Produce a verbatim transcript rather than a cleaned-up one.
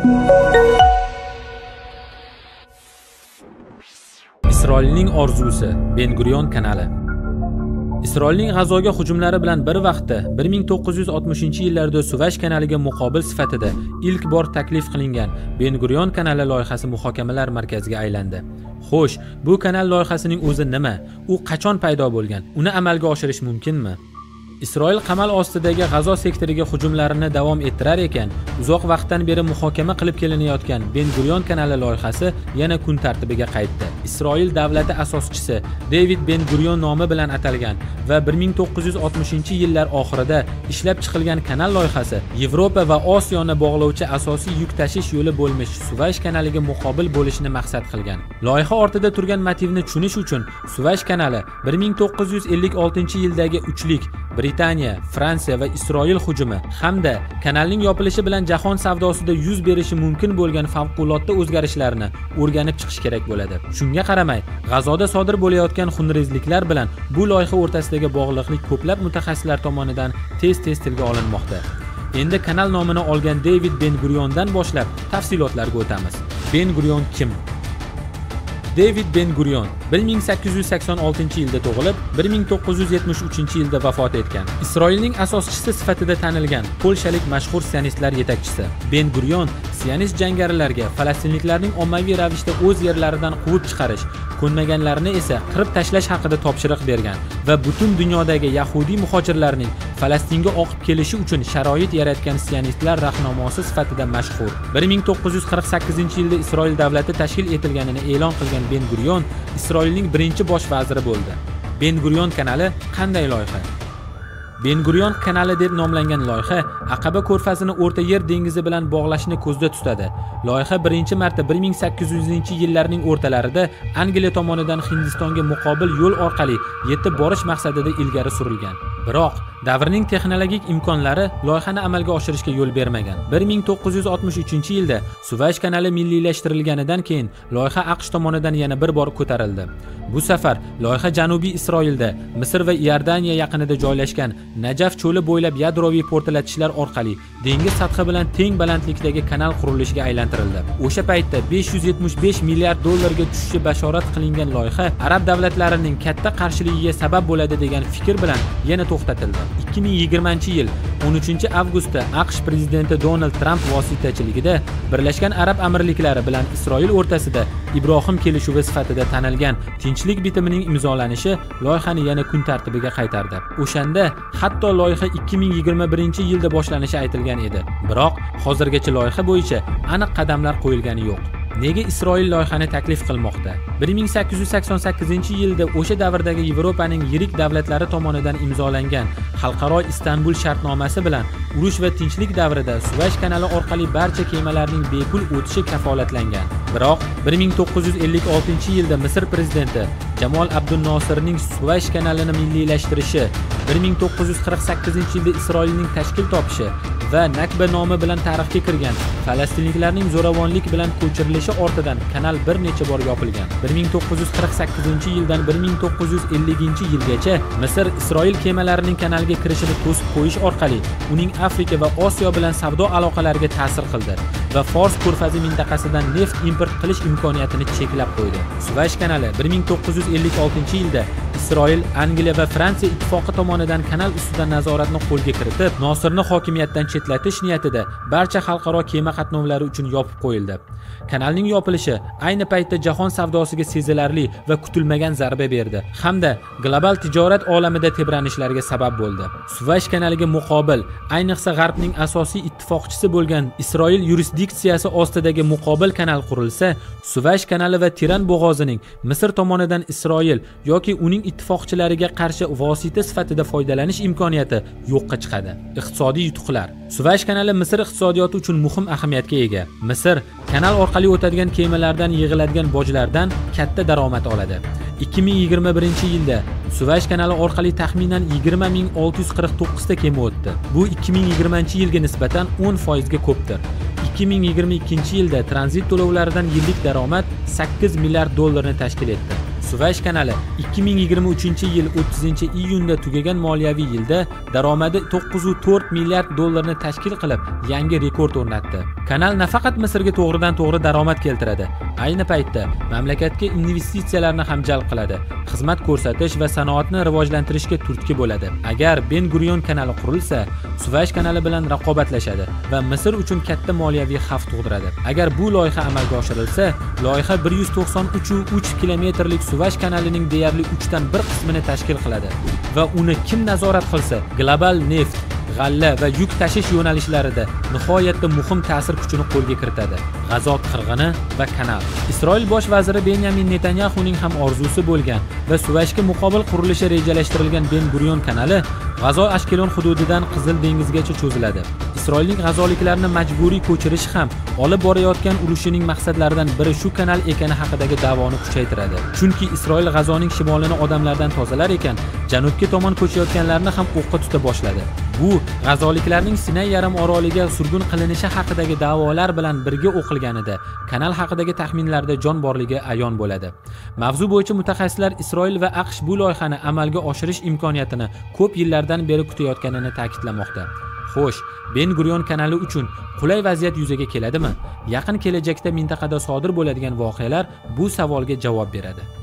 Isroilning orzusi Ben-Gurion kanali. Isroilning G'azoga hujumlari bilan bir vaqtda bir ming to'qqiz yuz oltmishinchi yillarda Suvash kanaliga muqobil sifatida ilk bor taklif qilingan Ben-Gurion kanali loyihasi muhokamalar markaziga aylandi. Xo'sh, bu kanal loyihasining o'zi nima? U qachon paydo bo'lgan? Uni amalga oshirish mumkinmi? Isroil qamal ostidagi G'azo sektoriga hujumlarini davom ettirar ekan, uzoq vaqtdan beri muhokama qilib kelinayotgan Ben-Gurion kanali loyihasi yana kun tartibiga qaytdi. Isroil davlati asoschisi David Ben-Gurion nomi bilan atalgan va bir ming to'qqiz yuz oltmishinchi yillar oxirida ishlab chiqilgan kanal loyihasi Yevropa va Osiyoni bog'lovchi asosiy yuk tashish yo'li bo'lmish Suvash kanaliga muqobil bo'lishni maqsad qilgan. Loyiha ortida turgan motivni tushunish uchun Suvash kanali bir ming to'qqiz yuz ellik oltinchi yildagi uchlik Britaniya, Fransiya va Isroil hujumi hamda kanalning yopilishi bilan jahon savdosida yuz berishi mumkin bo'lgan favqulodda o'zgarishlarni o'rganib chiqish kerak bo'ladi. Shunga qaramay, G'azoda sodir bo'layotgan xunrezliklar bilan bu loyiha o'rtasidagi bog'liqlik ko'plab mutaxassislar tomonidan tez-tez tilga olinmoqda. Endi kanal nomini olgan David Ben-Guriondan boshlab tafsilotlarga o'tamiz. Ben-Gurion kim? David Ben-Gurion bir ming sakkiz yuz sakson oltinchi yilda tug'ilib, bir ming to'qqiz yuz yetmish uchinchi yilda vafot etgan. Isroilning asoschisi sifatida tanilgan polshalik mashhur sionistlar yetakchisi. Ben-Gurion sionist jangarilarga falastinliklarning ommaviy ravishda o'z yerlaridan quvib chiqarish, ko'nmaganlarini esa qirib tashlash haqida topshiriq bergan va butun dunyodagi yahudiy muhojirlarning Falastinga oqib kelishi uchun sharoit yaratgan sionistlar rahnamosi sifatida mashhur. bir ming to'qqiz yuz qirq sakkizinchi yilda Isroil davlati tashkil etilganini e'lon qilgan Ben-Gurion Isroilning birinchi bosh vaziri bo'ldi. Ben-Gurion kanali qanday loyiha? Ben-Gurion kanali deb nomlangan loyiha Aqaba ko'rfazini O'rta Yer dengizi bilan bog'lashni ko'zda tutadi. Loyiha birinchi marta bir ming sakkiz yuzinchi yillarning o'rtalarida Angliya tomonidan Hindistonga muqobil yo'l orqali yetib borish maqsadida ilgari surilgan. Biroq davrning texnologik imkonlari loyihani amalga oshirishga yo'l bermagan. bir ming to'qqiz yuz oltmish uchinchi yilda Suvash kanali milliylashtirilganidan keyin loyiha AQSh tomonidan yana bir bor ko'tarildi. Bu safar loyiha Janubiy Isroilda, Misr va Iordaniya yaqinida joylashgan Najaf cho'li bo'ylab yadroviy portlatishlar orqali dengiz sathi bilan teng balandlikdagi kanal qurilishiga aylantirildi. O'sha paytda besh yuz yetmish besh milliard dollarga tushishi bashorat qilingan loyiha arab davlatlarining katta qarshiligiga sabab bo'ladi degan fikr bilan yana to'xtatildi. ikki ming yigirmanchi yil o'n uchinchi avgustda AQSh prezidenti Donald Tramp vositachiligida Birlashgan Arab Amirliklari bilan Isroil o'rtasida Ibrohim kelishuvi sifatida tanilgan tinchlik bitimining imzolanishi loyihani yana kun tartibiga qaytardi. O'shanda hatto loyiha ikki ming yigirma birinchi yilda boshlanishi aytilgan edi. Biroq hozirgacha loyiha bo'yicha aniq qadamlar qo'yilgani yo'q. Nega Isroil loyihani taklif qilmoqda? bir ming sakkiz yuz sakson sakkizinchi yilda o'sha davrdagi Yevropaning yirik davlatlari tomonidan imzolangan Xalqaro Istanbul shartnomasi bilan urush va tinchlik davrida Suvash kanali orqali barcha kemalarning bepul o'tishi kafolatlangan. Biroq bir ming to'qqiz yuz ellik oltinchi yilda Misr prezidenti Jamol Abdunnosirning Suvash kanalini milliylashtirishi, bir ming to'qqiz yuz qirq sakkizinchi yilda Isroilning tashkil topishi va Nakba nomi bilan tarixga kirgan falastinliklarning zo'ravonlik bilan ko'chirilishi ortidan kanal bir necha bor yopilgan. bir ming to'qqiz yuz qirq sakkizinchi yildan bir ming to'qqiz yuz elliginchi yilgacha Misr Isroil kemalarining kanalga kirishini to'sib qo'yish orqali uning Afrika va Osiyo bilan savdo aloqalariga ta'sir qildi va Fors ko'rfazi mintaqasidan neft import qilish imkoniyatini cheklab qo'ydi. Suvash kanali bir ming to'qqiz yuz ellik oltinchi yilda Isroil, Angliya va Fransiya ittifoqi tomonidan kanal ustidan nazoratni qo'lga kiritib, Nosirni hokimiyatdan chetlatish niyatida barcha xalqaro kema qatnovlari uchun yopib qo'yildi. Kanalning yopilishi ayni paytda jahon savdosiga sezilarli va kutilmagan zarba berdi hamda global tijorat olamida tebranishlarga sabab bo'ldi. Suvash kanaliga muqobil, ayniqsa G'arbning asosiy ittifoqchisi bo'lgan Isroil yurisdiksiyasi ostidagi muqobil kanal qurilsa, Suvash kanali va Tiran bo'g'ozining Misr tomonidan Isroil yoki uning ittifoqchilariga qarshi vosita sifatida foydalanish imkoniyati yo'qqa chiqadi. Iqtisodiy yutuqlar. Suvash kanali Misr iqtisodiyoti uchun muhim ahamiyatga ega. Misr kanal orqali o'tadigan kemalardan yig'iladigan bojlardan katta daromad oladi. ikki ming yigirma birinchi yilda Suvash kanali orqali taxminan yigirma ming olti yuz qirq to'qqiz ta kema o'tdi. Bu ikki ming yigirmanchi yilga nisbatan o'n foiz ga ko'pdir. ikki ming yigirma ikkinchi yilda tranzit to'lovlaridan yillik daromad sakkiz milliard dollarni tashkil etdi. Suvash kanali ikki ming yigirma uchinchi yil o'ttizinchi iyunda tugagan moliyaviy yilda daromadi to'qqiz nuqta to'rt milliard dollarni tashkil qilib, yangi rekord o'rnatdi. Kanal nafaqat Misrga to'g'ridan-to'g'ri daromad keltiradi, ayni paytda mamlakatga investitsiyalarni ham jalb qiladi, xizmat ko'rsatish va sanoatni rivojlantirishga turtki bo'ladi. Agar Ben Gurion kanali qurilsa, Suvash kanali bilan raqobatlashadi va Misr uchun katta moliyaviy xavf tug'diradi. Agar bu loyiha amalga oshirilsa, loyiha bir yuz to'qson uch nuqta uch kilometrlik Suvash kanalining deyarli uchdan bir qismini tashkil qiladi va uni kim nazorat qilsa, global neft, g'alla va yuk tashish yo'nalishlarida nihoyatda muhim ta'sir kuchini qo'lga kiritadi. G'azo qirg'ini va kanal. Isroil bosh vaziri Benyamin Netanyahuning ham orzusi bo'lgan va Suvashga muqobil qurilishi rejalashtirilgan Ben Gurion kanali G'azo Ashkelon hududidan Qizil dengizgacha cho'ziladi. Isroilning g'azoliklarni majburiy ko'chirish ham olib borayotgan urushining maqsadlaridan biri shu kanal ekani haqidagi da'voni kuchaytiradi. Chunki Isroil G'azoning shimolini odamlardan tozalar ekan, janubga tomon ko'chayotganlarni ham o'qqa tuta boshladi. Bu g'azoliklarning Sinay yarim oroliga surgun qilinishi haqidagi da'volar bilan birga o'qilganida kanal haqidagi taxminlarda jon borligi ayon bo'ladi. Mavzu bo'yicha mutaxassislar Isroil va AQSh bu loyihani amalga oshirish imkoniyatini ko'p yillardan beri kutayotganini ta'kidlamoqda. Xo'sh, Ben Gurion kanali uchun qulay vaziyat yuzaga keladimi? Yaqin kelajakda mintaqada sodir bo'ladigan voqealar bu savolga javob beradi.